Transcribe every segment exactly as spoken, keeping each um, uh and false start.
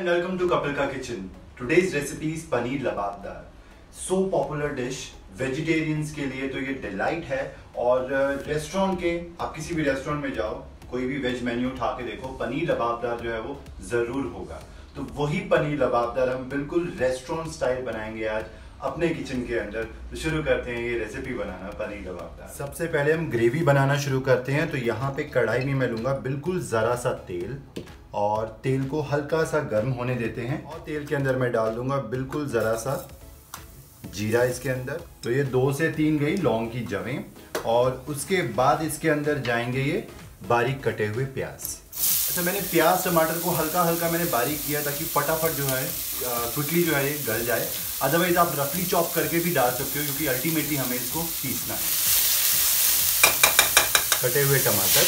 and welcome to Kapil Ka Kitchen. Today's recipe is paneer lababdar. So popular dish vegetarians के लिए तो ये delight है. और रेस्टोरेंट के आप किसी भी रेस्टोरेंट में जाओ, कोई भी वेज मेन्यू उठा के देखो, पनीर लबाबदार जो है वो जरूर होगा. तो वही पनीर लबाबदार हम बिल्कुल रेस्टोरेंट स्टाइल बनाएंगे आज अपने किचन के अंदर. तो शुरू करते हैं ये रेसिपी बनाना पनीर लबाबदार. सबसे पहले हम ग्रेवी बनाना शुरू करते हैं. तो यहाँ पे कढ़ाई में मैं लूंगा बिल्कुल ज़रा सा तेल और तेल को हल्का सा गर्म होने देते हैं. और तेल के अंदर मैं डाल दूंगा बिल्कुल ज़रा सा जीरा इसके अंदर. तो ये दो से तीन गई लौंग की जवें और उसके बाद इसके अंदर जाएंगे ये बारीक कटे हुए प्याज. अच्छा, मैंने प्याज टमाटर को हल्का हल्का मैंने बारीक किया ताकि फटाफट जो है क्विकली जो है ये गल जाए. अदरवाइज आप रफली चॉप करके भी डाल सकते हो क्योंकि अल्टीमेटली हमें इसको पीसना है. कटे हुए टमाटर,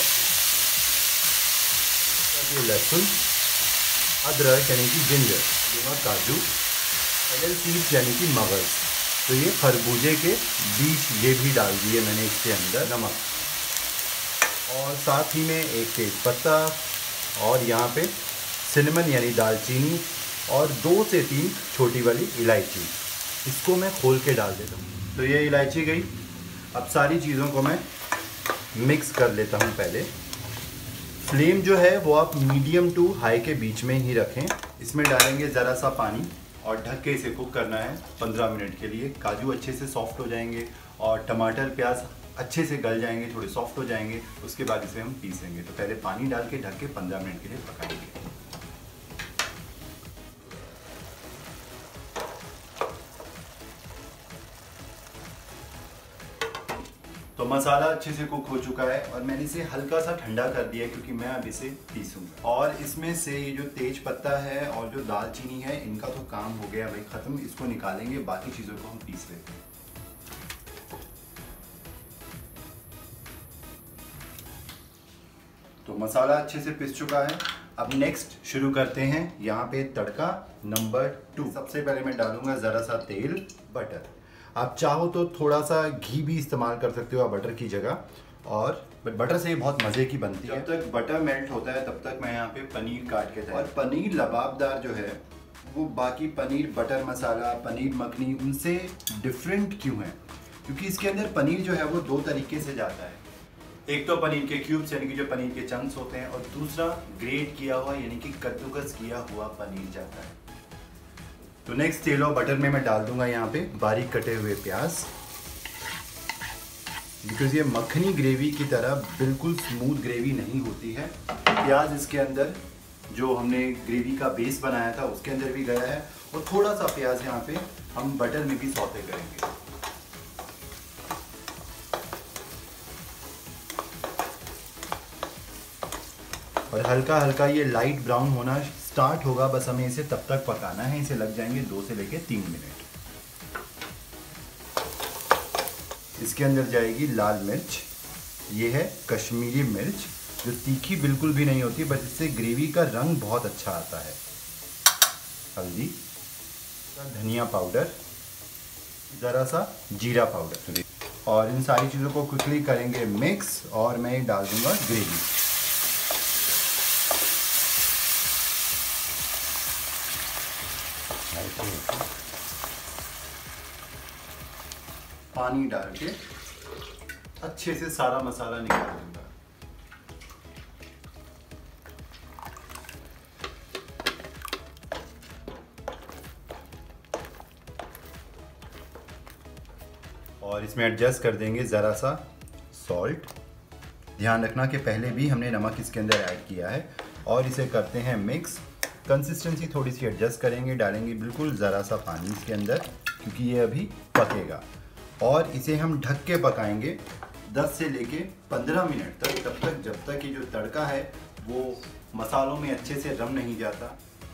लहसुन, अदरक यानी कि जिंजर और काजू, सीड्स यानी कि मगज. तो ये खरबूजे के बीज ये भी डाल दिए मैंने इसके अंदर. नमक और साथ ही में एक तेज पत्ता और यहाँ पे सिनेमन यानी दालचीनी और दो से तीन छोटी वाली इलायची. इसको मैं खोल के डाल देता हूँ. तो ये इलायची गई. अब सारी चीज़ों को मैं मिक्स कर लेता हूँ. पहले फ्लेम जो है वो आप मीडियम टू हाई के बीच में ही रखें. इसमें डालेंगे ज़रा सा पानी और ढक के इसे कुक करना है पंद्रह मिनट के लिए. काजू अच्छे से सॉफ्ट हो जाएंगे और टमाटर प्याज अच्छे से गल जाएंगे, थोड़े सॉफ्ट हो जाएंगे. उसके बाद इसे हम पीसेंगे. तो पहले पानी डाल के ढक के पंद्रह मिनट के लिए पकाएंगे. तो मसाला अच्छे से कुक हो चुका है और मैंने इसे हल्का सा ठंडा कर दिया क्योंकि मैं अब इसे पीसूंगा. और इसमें से ये जो तेज पत्ता है और जो दालचीनी है इनका तो काम हो गया भाई खत्म. इसको निकालेंगे, बाकी चीज़ों को हम पीस लेते हैं. तो मसाला अच्छे से पिस चुका है. अब नेक्स्ट शुरू करते हैं. यहाँ पे तड़का नंबर टू. सबसे पहले मैं डालूंगा ज़रा सा तेल, बटर. आप चाहो तो थोड़ा सा घी भी इस्तेमाल कर सकते हो आप बटर की जगह. और बटर से ये बहुत मज़े की बनती है. जब तक बटर मेल्ट होता है तब तक मैं यहाँ पे पनीर काट के. और पनीर लबाबदार जो है वो बाकी पनीर बटर मसाला, पनीर मखनी उनसे डिफरेंट क्यों है? क्योंकि इसके अंदर पनीर जो है वो दो तरीके से जाता है. एक तो पनीर के क्यूब्स यानी कि जो पनीर के चंक्स होते हैं और दूसरा ग्रेट किया हुआ यानी कि कद्दूकस किया हुआ पनीर जाता है. तो नेक्स्ट तेल और बटर में मैं डाल दूंगा यहाँ पे बारीक कटे हुए प्याज. बिकॉज ये मखनी ग्रेवी की तरह बिल्कुल स्मूथ ग्रेवी नहीं होती है. प्याज इसके अंदर जो हमने ग्रेवी का बेस बनाया था उसके अंदर भी गया है और थोड़ा सा प्याज यहाँ पे हम बटर में भी सौते करेंगे. और हल्का हल्का ये लाइट ब्राउन होना स्टार्ट होगा. बस हमें इसे तब तक पकाना है. इसे लग जाएंगे दो से लेके तीन मिनट. इसके अंदर जाएगी लाल मिर्च. ये है कश्मीरी मिर्च जो तीखी बिल्कुल भी नहीं होती, बस इससे ग्रेवी का रंग बहुत अच्छा आता है. हल्दी, धनिया पाउडर, ज़रा सा जीरा पाउडर. और इन सारी चीज़ों को क्विकली करेंगे मिक्स. और मैं डाल दूंगा ग्रेवी. पानी डाल के अच्छे से सारा मसाला निकाल दूंगा. और इसमें एडजस्ट कर देंगे ज़रा सा सॉल्ट. ध्यान रखना कि पहले भी हमने नमक इसके अंदर ऐड किया है. और इसे करते हैं मिक्स. कंसिस्टेंसी थोड़ी सी एडजस्ट करेंगे. डालेंगे बिल्कुल ज़रा सा पानी इसके अंदर क्योंकि ये अभी पकेगा. और इसे हम ढक के पकाएंगे दस से लेके पंद्रह मिनट तक. तब तक जब तक ये जो तड़का है वो मसालों में अच्छे से रम नहीं जाता.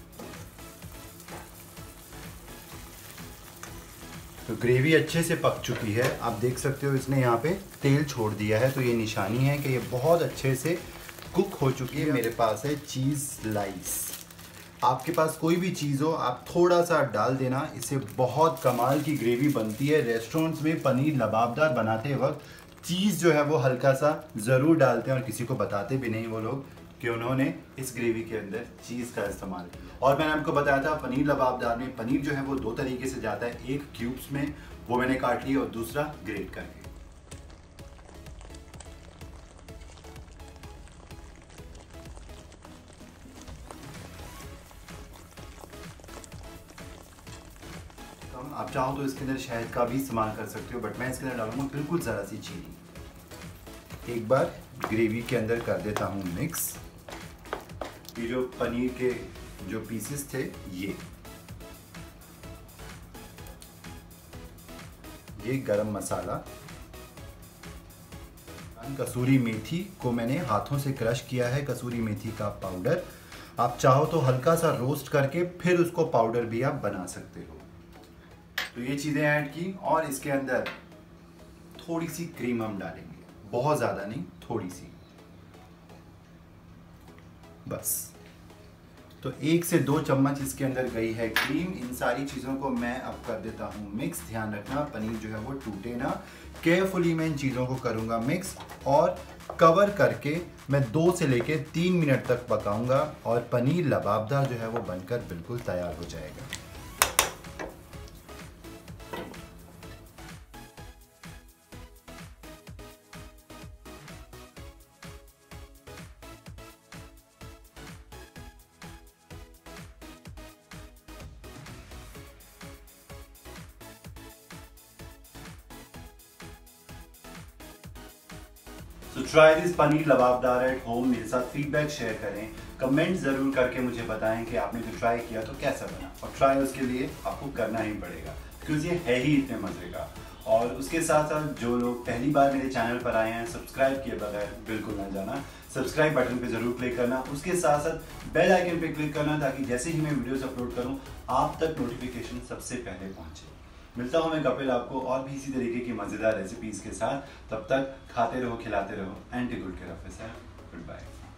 तो ग्रेवी अच्छे से पक चुकी है. आप देख सकते हो इसने यहाँ पे तेल छोड़ दिया है. तो ये निशानी है कि ये बहुत अच्छे से कुक हो चुकी है. मेरे पास है चीज़ स्लाइस. आपके पास कोई भी चीज़ हो आप थोड़ा सा डाल देना. इससे बहुत कमाल की ग्रेवी बनती है. रेस्टोरेंट्स में पनीर लबाबदार बनाते वक्त चीज़ जो है वो हल्का सा ज़रूर डालते हैं और किसी को बताते भी नहीं वो लोग. कि उन्होंने इस ग्रेवी के अंदर चीज़ का इस्तेमाल किया। और मैंने आपको बताया था पनीर लबाबदार में पनीर जो है वो दो तरीके से जाता है, एक क्यूब्स में वो मैंने काट लिया और दूसरा ग्रेट करके। आप चाहो तो इसके अंदर शहद का भी इस्तेमाल कर सकते हो, बट मैं इसके अंदर डालूंगा बिल्कुल ज़रा सी चीनी। एक बार ग्रेवी के अंदर कर देता हूँ मिक्स। ये जो पनीर के जो पीसेस थे ये ये गरम मसाला, कसूरी मेथी को मैंने हाथों से क्रश किया है, कसूरी मेथी का पाउडर। आप चाहो तो हल्का सा रोस्ट करके फिर उसको पाउडर भी आप बना सकते हो। तो ये चीज़ें ऐड की और इसके अंदर थोड़ी सी क्रीम हम डालेंगे, बहुत ज़्यादा नहीं, थोड़ी सी बस। तो एक से दो चम्मच इसके अंदर गई है क्रीम। इन सारी चीज़ों को मैं अब कर देता हूँ मिक्स। ध्यान रखना पनीर जो है वो टूटे ना, केयरफुली मैं इन चीज़ों को करूँगा मिक्स और कवर करके मैं दो से लेके तीन मिनट तक पकाऊंगा और पनीर लबाबदार जो है वो बनकर बिल्कुल तैयार हो जाएगा। तो try this paneer lababdar at home. मेरे साथ फीडबैक शेयर करें, कमेंट जरूर करके मुझे बताएं कि आपने जो ट्राई किया तो कैसा बना। और ट्राई उसके लिए आपको करना ही पड़ेगा क्योंकि ये है ही इतने मजे का। और उसके साथ साथ जो लोग पहली बार मेरे चैनल पर आए हैं, सब्सक्राइब किए बगैर बिल्कुल ना जाना, सब्सक्राइब बटन पे जरूर क्लिक करना। उसके साथ साथ बेल आइकन पे क्लिक करना ताकि जैसे ही मैं वीडियोस अपलोड करूं आप तक नोटिफिकेशन सबसे पहले पहुंचे। मिलता हूं मैं कपिल आपको और भी इसी तरीके की मजेदार रेसिपीज के साथ। तब तक खाते रहो, खिलाते रहो, and take good care of yourself. Good bye.